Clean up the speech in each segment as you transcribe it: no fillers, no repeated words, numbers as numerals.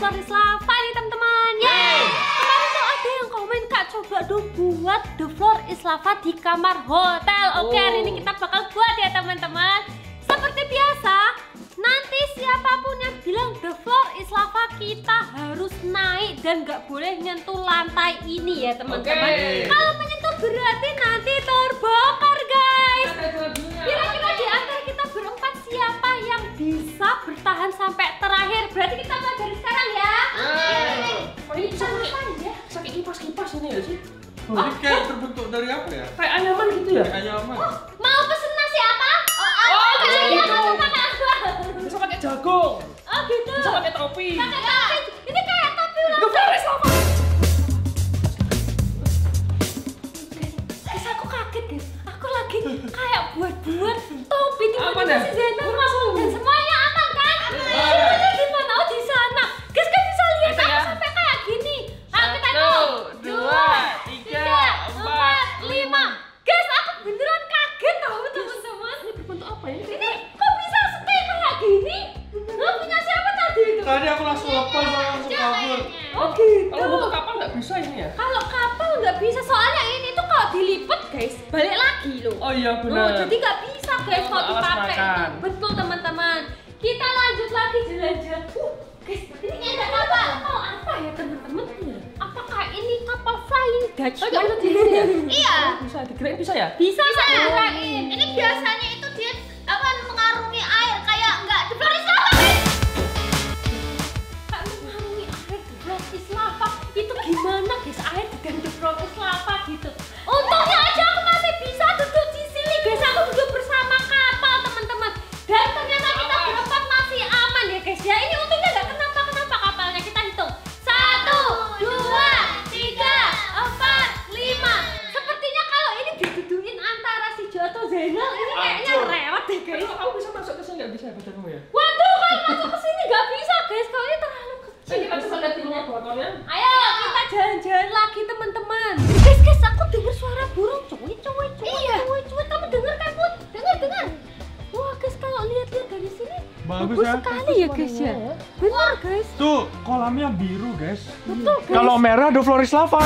Floris Lava nih teman-teman. Yeay! Kemarin tuh ada yang komen, Kak coba dong buat The Floor is Lava di kamar hotel. Oke, hari ini kita bakal buat ya teman-teman. Seperti biasa, nanti siapapun yang bilang The Floor is Lava, kita harus naik dan nggak boleh nyentuh lantai ini ya teman-teman. Kalau menyentuh berarti nanti terbakar guys. Kira-kira di antara kita berempat siapa yang bisa bertahan sampai terakhir? Berarti kita mulai dari sekarang ya. Ini bisa pakai kipas-kipas ini ya sih? Ini kayak terbentuk dari apa ya? Kayak anyaman gitu ya? Anyaman. Mau pesen nasi apa? Bisa Iya, gitu. kamu pakai apa? Bisa pakai jagung. Oh gitu. Bisa pakai topi. Pakai topi. Ini kayak topi ulang The Floris Lava. Guys, aku kaget guys. Aku lagi kayak buat topi Apa tiba-tiba dah? si Zena mau dan semuanya aman kan? Ini gimana? Oh di sana. Guys kan bisa lihat Bisa aku ya? sampai kayak gini. Ayo kita 1, 2, 3, 4, 5. Guys, aku beneran kaget tau teman-teman. Ini berbentuk apa ini? Ini kok bisa stay kayak gini? Lo punya siapa tadi itu? Tadi aku langsung lepas langsung kabur. Oh gitu. Kalau bentuk kapal nggak bisa ini ya? Kalau kapal nggak bisa, soalnya ini tuh kalau dilipet guys balik lagi loh. Oh iya Loh, benar. jadi nggak bisa guys kalau Alas dipakai makan. itu. Betul teman-teman. Kita lanjut lagi jalan-jalan. Guys, ini ada kapal. Kapal apa ya teman-teman? Apakah ini kapal Flying Dutch? Oh, nggak bisa digerain ya? Iya. Bisa digerain bisa ya? Bisa Bisa nggak ya? dirain? Ini biasanya itu dia akan mengarungi air kayak enggak The Floris Lava. Kak mengarungi air The Floor is Lava. Itu gimana guys, air dengan The Floor is Lava gitu. Untungnya aja aku masih bisa duduk di sini guys. Aku duduk bersama kapal teman-teman. Dan ternyata kita berempat masih aman ya guys ya. Ini untungnya nggak kenapa-kenapa kapalnya. Kita hitung 1, 2, 3, 4, 5. Sepertinya kalau ini didudukin antara si Jo atau Zainal ini kayaknya lewat deh guys. Kalau kamu bisa masuk ke sini nggak bisa ya badanmu ya? Waduh, kalau masuk ke sini nggak bisa guys. Kalau ini terlalu kecil. Kita coba lihat dulu motornya. Ayo kita jalan-jalan lagi teman-teman. Guys, aku dengar suara burung cuy. Iya. Kamu dengar kan Put? Dengar. Wah guys, kalau lihat-lihat dari sini Bagus bagus ya. sekali ya guys ya. Benar guys. Tuh, kolamnya biru, guys. Betul guys. Kalau merah The Floris Lava.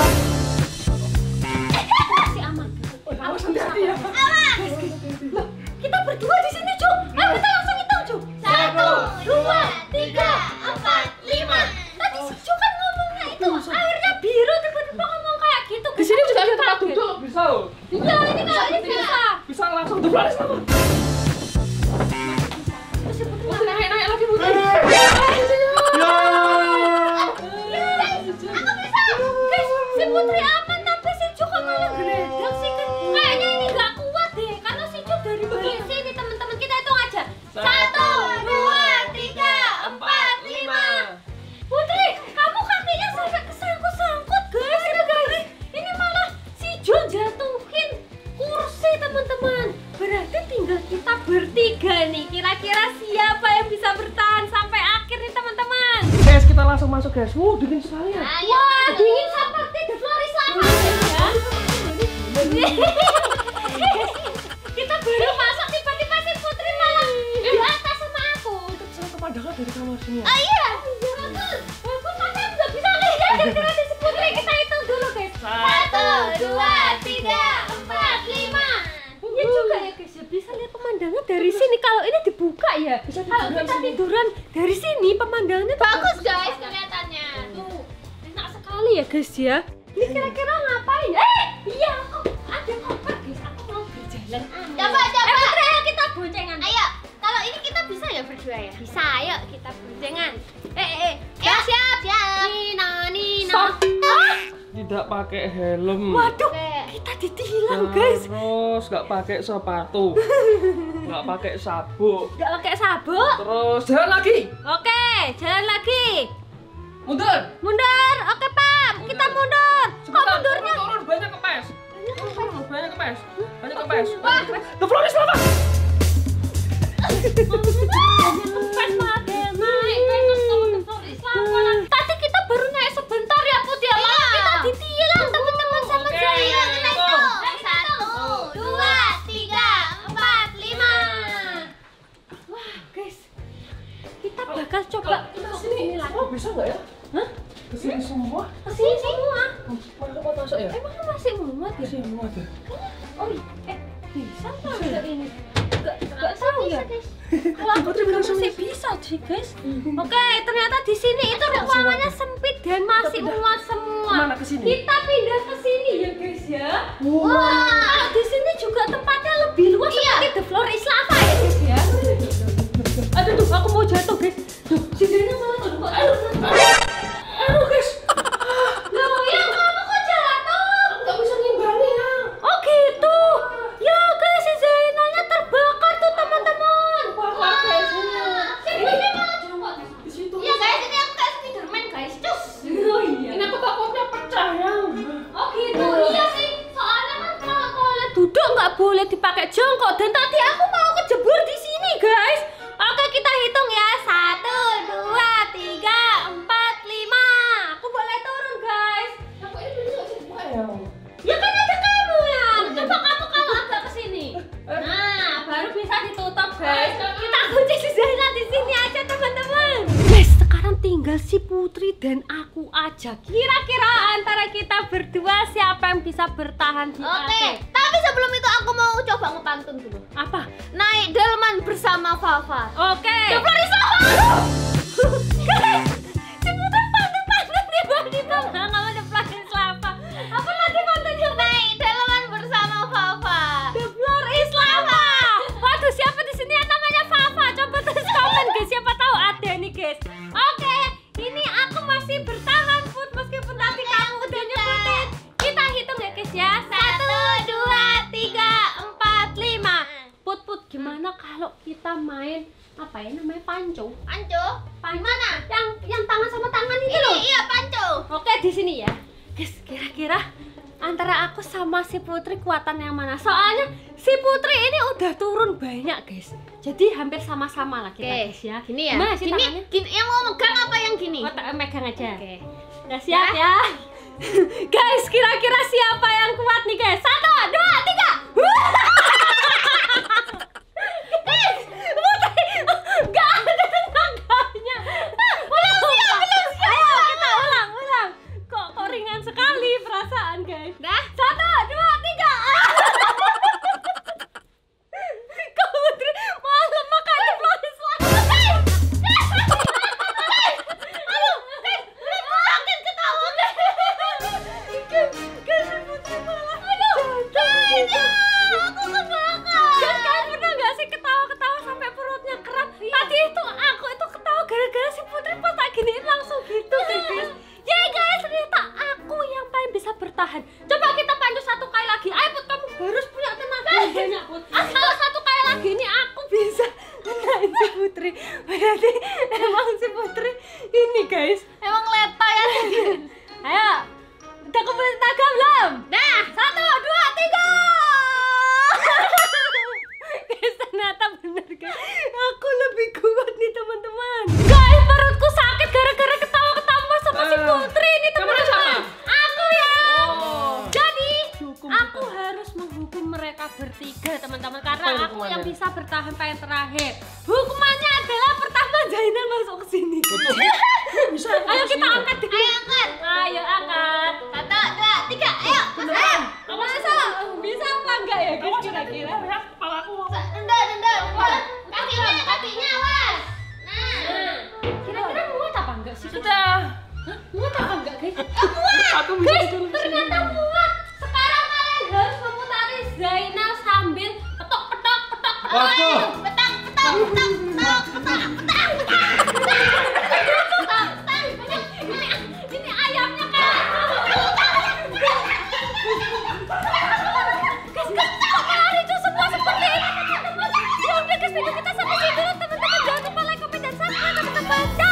masih aman. Awas hati-hati ya. Loh, kita berdua di sini cuy. Ayo kita langsung hitung cuy. 1, 2, 3, 4, 5. Tadi si Cuy kan ngomongnya itu airnya biru, tiba-tiba ngomong kayak gitu. Di sini juga ada Kaget. tempat duduk bisa loh. Iya, ini kalau ini bisa. Bisa langsung The Floris Lava. Terus si Putri Putri naik lagi Putri. Guys, si Putri aman tapi si Cu kok malah geledak sih kan? Kayaknya ini nggak kuat deh karena si Cu dari balik sini teman-teman. Kita hitung aja. 1, 2, 3, 4, 5. Putri, kamu kakinya sampai kesangkut-sangkut guys. Ini malah si Jo jatuhin kursi teman-teman. Berarti tinggal kita bertiga nih. Kira-kira siapa yang bisa bertahan sampai akhir nih teman-teman? Guys, kita langsung masuk guys. Dingin sekali ya. Wah, dingin seperti The Floris Lava ya. Kita baru masuk tiba-tiba si Putri malah di atas sama aku. Itu bisa pemandangan dari kamar sini ya. Oh iya, bagus. Bagus, tapi aku nggak bisa lihat gara-gara ada si Putri. Kita hitung dulu guys. 1, 2, 3, 4, 5. Iya juga ya guys, ya bisa lihat pemandangan dari sini. Kalau ini dibuka ya, kalau kita tiduran dari sini pemandangannya tuh Bagus guys kelihatannya. Tuh, enak sekali ya guys ya. Ini kira-kira ngapain? Iya, aku ada koper guys. Aku mau berjalan. Coba. Putri, ayo kita boncengan. Ayo, kalau ini kita bisa ya berdua ya? Bisa, ayo kita boncengan. Ya, siap. Nino. Stop. Tidak pakai helm. Waduh, Oke. kita ditilang guys. Terus nggak pakai sepatu. Nggak pakai sabuk. Gak pakai sabuk. Terus jalan lagi. Oke, jalan lagi. Mundur. Mundur. Oke, Pam. Kita mundur. Kok Sebentar, mundurnya? turun banyak kepes. Banyak kepes. Wah, The Floris Lava. Tadi kita baru naik sebentar ya Put ya. Malah kita ditilang teman-teman sama Oke. Jaya. Kita hitung. 1, 2, 3, 4, 5. Wah guys, kita bakal coba Kita sini. Oh, bisa nggak ya? Hah? Kesini semua? Kesini semua. Mereka mau masuk ya? Emang masih muat ya? Kesini muat ya? Oh bisa nggak ini? Nggak tahu ya. Kalau aku juga masih bisa sih guys. Oke, ternyata di sini itu ruangannya sempit dan masih muat semua. Kemana kesini? Kita pindah ke sini ya guys ya. Wah, di sini juga tempatnya lebih luas seperti The Floor is Lava ya guys ya. Aduh tuh, aku mau jatuh guys. Tuh, si Dena malah jatuh. Aduh guys. Loh, ya kamu kok jatuh? Nggak bisa ngimbangi ya. Oh gitu. Ya guys, si Zainalnya terbakar tuh teman-teman. Wah, guys. Ini malah jongkok. Di situ. Iya guys, ini aku kayak Spiderman guys. Cus. Oh iya. Ini aku takutnya pecah ya. Oh gitu. Iya sih. Soalnya kan kalau toilet duduk nggak boleh dipakai jongkok dan tadi aku mau kejebur di sini guys. Oke, kita hitung ya. 1, 2, 3, 4, 5. Aku boleh turun guys. Aku ini dulu nggak bisa dibuka ya. Ya kan ada kamu ya. Coba kamu kalau agak ke sini. Nah, baru bisa ditutup guys. Kita kunci si Zainal di sini aja teman-teman. Guys, sekarang tinggal si Putri dan aku aja. Kira-kira antara kita berdua siapa yang bisa bertahan di Oke, akhir? tapi sebelum itu aku mau coba ngepantun dulu. Apa? Naik delman bersama Fafa. Oke. The Floor is Lava. Guys, si Putri pantun-pantun tiba-tiba nggak mau The Floor is Lava. Apa lagi pantunnya? Naik delman bersama Fafa. The Floor is Lava. Waduh, siapa di sini yang namanya Fafa? Coba tulis komen guys, siapa tahu ada nih guys. Oke, ini aku masih bertahan Put meskipun tadi kamu udah nyebutin. Kita hitung ya guys ya. 1, 2, 3, 4, 5. Put, gimana kalau kita main apa ya namanya panco? Panco. Gimana? Yang tangan sama tangan itu loh. Iya, Panco. Oke, di sini ya. Guys, kira-kira antara aku sama si Putri kuatan yang mana? Soalnya si Putri ini udah turun banyak, guys. Jadi hampir sama-sama lah kita, guys ya. Gini ya. Gimana sih Gini, tangannya? gini, yang mau megang apa yang gini? Oh, megang aja. Oke. Udah siap ya? Guys, kira-kira siapa yang kuat nih, guys? 1, 2, 3. Guys, Putri nggak ada tenaganya. Belum siap. Ayo, kita ulang. Kok ringan sekali perasaan, guys. Dah. 1, 2, 3. Kok Putri malah makan The Floor is Lava. Aduh, Makin ketawa. Guys, Putri malah jatuh. Aku kebakar. Guys, kalian pernah nggak sih ketawa-ketawa sampai perutnya kram? Tadi itu aku itu ketawa gara-gara si Putri pas tak giniin langsung gitu guys. Ya guys, ternyata aku yang paling bisa bertahan. Coba kita pancu 1 kali lagi. Ayo Put, kamu harus punya tenaga yang banyak Put. Kalau 1 kali lagi ini aku bisa menahan si Putri. Berarti emang si Putri ini guys. Emang leta ya. Ayo, udah kumpulin tenaga belum? Dah. 1, 2, 3. Guys, ternyata bener guys. Aku lebih kuat nih teman-teman. Guys, perutku sakit gara-gara ketawa-ketawa sama si Putri ini teman-teman. Aku ya. Jadi, aku harus menghukum mereka bertiga teman-teman karena Apa aku hukumannya? yang bisa bertahan paling terakhir. Hukumannya adalah pertama Zainal masuk ke sini. Bisa. Ayo kita angkat deh. Ayo angkat. Ayo angkat. 1, 2, 3. Ayo. Ayo. Masa bisa apa enggak ya guys kira-kira? Ya, kepalaku. Dendam. Kakinya awas. Nah. Kira-kira muat apa enggak sih? Sudah. Hah? Muat apa enggak guys? Aku bisa Guys, turun ke sini. ternyata muat. Sekarang kalian harus memutari Zainal sambil petok. Waktu. Petang. Ini ayamnya kan. Guys, lari tuh semua seperti ini. Ya udah guys, video kita sampai sini dulu teman-teman. Jangan lupa like, comment, dan subscribe teman-teman.